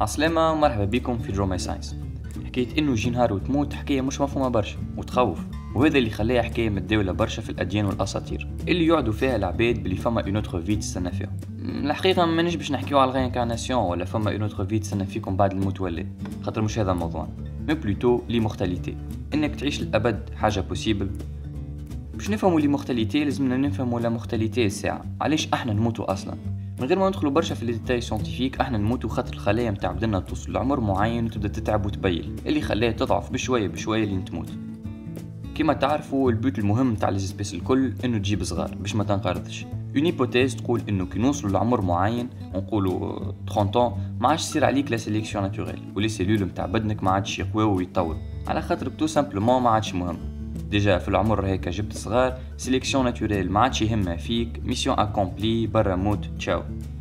عسلامة ومرحبا بكم في دروماي ساينس. حكاية انه يجي نهار وتموت حكاية مش مفهومة برشا وتخوف، وهذا اللي خلاها حكاية متداولة برشا في الأديان والأساطير اللي يعدوا فيها العباد بلي فما اون اوتر في تستنى فيهم. الحقيقة مانيش باش نحكيو على الرينكارناسيون ولا فما اون اوتر في تستنى فيكم بعد الموت ولا، خاطر مش هذا الموضوع، مي بلوتو لي مورتاليتي، انك تعيش للأبد حاجة بوسيبل. باش نفهموا لي مورتاليتي لازمنا نفهموا لا مورتاليتي الساعة، علاش احنا نموتوا اصلا. من غير ما ندخلوا برشا في لي ديتاي ساينتيفيك، احنا نموتوا خاطر الخلايا نتاع بدنا توصل لعمر معين وتبدا تتعب وتبيل، اللي خلاها تضعف بشويه بشويه لين تموت. كما تعرفوا البيوت المهم نتاع ليزسبيس الكل انه تجيب صغار باش ما تنقرضش. اون هيبوتيز تقول انه كي نوصلوا لعمر معين، نقولوا 30 طون، ما عادش يصير عليك لا سيليكسيون ناتوريل، ولي سيلول نتاع بدنك ما عادش يقواو ويتطوروا، على خاطر تو سامبلومون ما عادش مهم. ديجا في العمر هيك جبت صغار، سيليكسيون ناتوريل ما عادش يهمها فيك، ميسيون اكومبلي، برا موت، تشاو.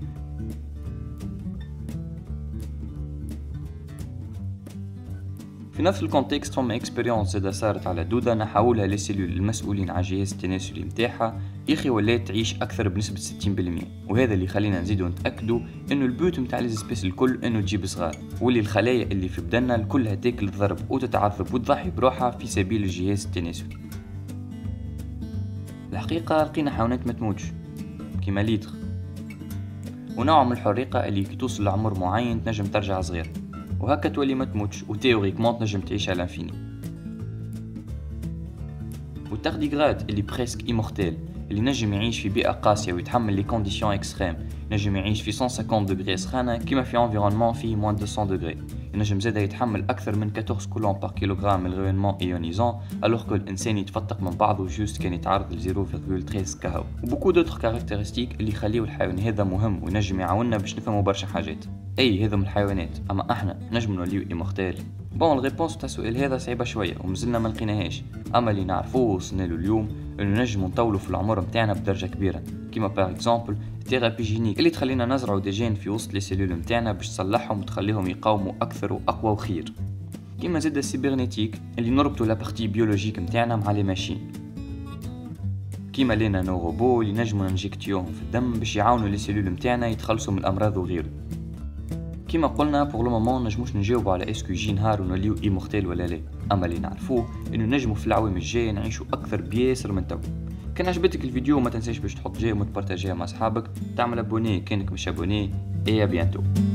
في نفس الكونتكست فما اكسبيريونس زادا صارت على دودة نحاولها لي سيلول المسؤولين على جهاز التناسلي نتاعها، يخي ولات تعيش اكثر بنسبة 60%، وهذا اللي خلينا نزيدو نتاكدوا انه البيوت نتاع ليزسبيس الكل انه تجيب صغار، واللي الخلايا اللي في بدننا الكلها تاكل الضرب وتتعذب وتضحي بروحها في سبيل الجهاز التناسلي. الحقيقة لقينا حيوانات ما تموتش كيما ليتر، ونوع من الحريقة اللي كي توصل لعمر معين تنجم ترجع صغير، وهكا تولي ما تموتش وتيوريكمون تنجم تعيش على الانفيني. والتارديغراد اللي بريسك ايمورتيل، اللي نجم يعيش في بيئة قاسية ويتحمل لي كونديسيون اكستريم، نجم يعيش في 150 دوغري سخانة كيما في انفيرونمون فيه موان 200 دوغري، ينجم زادا يتحمل أكثر من 14 كولون بار كيلوغرام من الغيونمون ايونيزون، ألوغ كو الإنسان يتفتق من بعضه جوست كان يتعرض ل 0.13 كهو، وبوكو دوتر كاركتيرستيك اللي يخليو الحيوان هذا مهم وينجم يعاوننا باش نفهموا برشا حاجات. أي هذم الحيوانات، أما احنا نجم نوليو إيمورتيل؟ بون الريبونس تاع السؤال هذا صعيبة شوية ومازلنا ما لقيناهاش، أما اللي نعرفوه وصلنا له اليوم إنه نجم نطولوا في العمر نتاعنا بدرجة كبيرة، كيما باغ اكزومبل الثيرابي جينيك اللي تخلينا نزرعوا دي جين في وسط لي سيلول نتاعنا باش تصلحهم وتخليهم يقاوموا أكثر وأقوى وخير، كيما زاد السيبرنيتيك اللي نربطوا لا بارتي بيولوجيك نتاعنا مع لي ماشين، كيما لينا نو روبو اللي نجموا ننجكتيوهم في الدم باش يعاونوا لي سيلول نتاعنا يتخلصوا من الأمراض وغيره. كيما قلنا بور لو مومون نجموش نجاوبوا على اسكو يجي نهار ونوليو ايمورتيل ولا لا، اما اللي نعرفوه انه نجموا في العوام الجايه نعيشوا اكثر بياسر من تو. كان عجبتك الفيديو ما تنساش باش تحط جيم وتبارطاجيها مع اصحابك، تعمل ابوني كانك مش ابوني، اي بيانتو.